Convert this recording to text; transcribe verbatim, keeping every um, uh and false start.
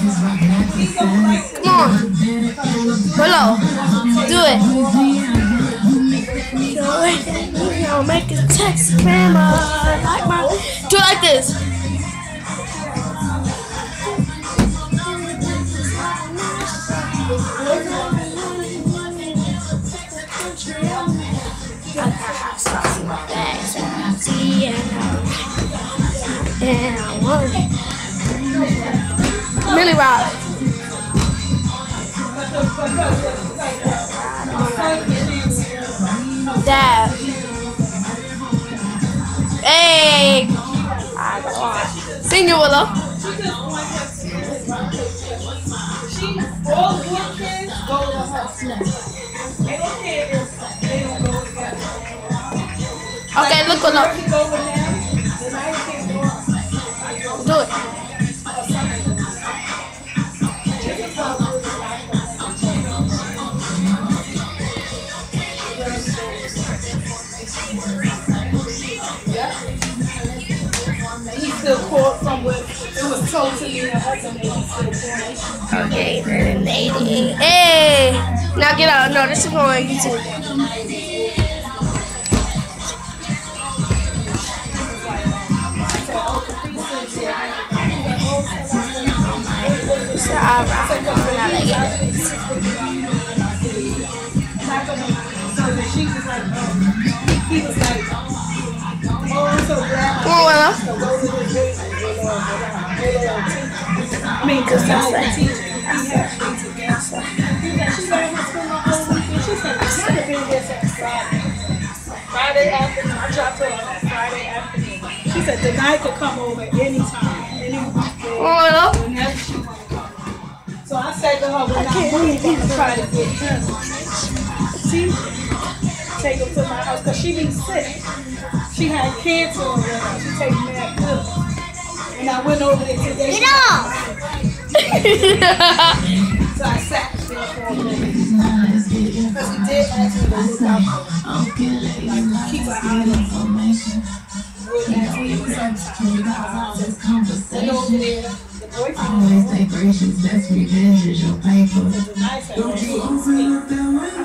Come on. Willow. Do it. Do it. You know, make a text, grandma. Like my. Do it like this. And I want it. Millie Rock. Dab. Hey. Sing it, Willow. Okay, look, Willow. Do it. He still caught from what it was told to me and okay, then eighty. Hey! Now get out. No, this is going on YouTube. So I'll rock it. Now they get it. He was like, oh, I'm so glad. Come on, Willow. I mean, because that's the teacher. Friday afternoon. I dropped her on Friday afternoon. She said the night could come over anytime. Any Willow. whenever she wanted to come. So I said to her, when I'm moving, to try to get her. See? Take her to my house because she be sick. She had cancer or whatever. She takes mad pills. And I went over there today. Get off! So I sat there for a minute. Because he did ask me to look out for her. Like, keep an eye on her. Would ask me to sit over there. The boyfriend. Always say gracious, best revenge is your paper. The nice